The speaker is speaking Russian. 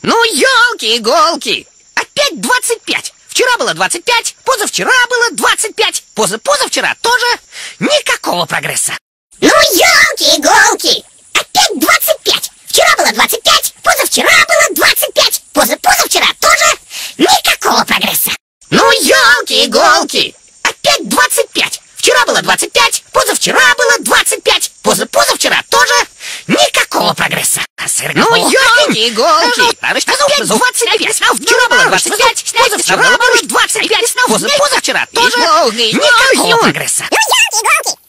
Ну, елки-иголки! Опять 25! Вчера было 25, позавчера было 25, позапозавчера тоже никакого прогресса. Ну, елки-иголки! Опять 25! Вчера было 25, позавчера было 25, позапозавчера тоже никакого прогресса. Ну, елки-иголки! Опять 25! Вчера было 25, позавчера было 25, позапозавчера тоже никакого прогресса. Ну, елки-иголки! Опять 25! Вчера было 25, позавчера было 25, позапозавчера тоже никакого прогресса. Ну, елки-иголки!